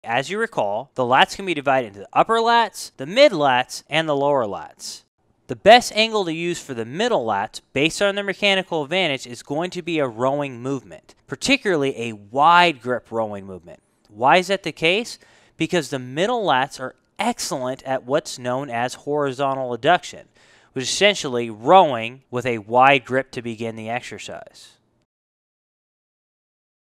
As you recall, the lats can be divided into the upper lats, the mid lats, and the lower lats. The best angle to use for the middle lats, based on their mechanical advantage, is going to be a rowing movement, particularly a wide grip rowing movement. Why is that the case? Because the middle lats are excellent at what's known as horizontal adduction, which is essentially rowing with a wide grip to begin the exercise.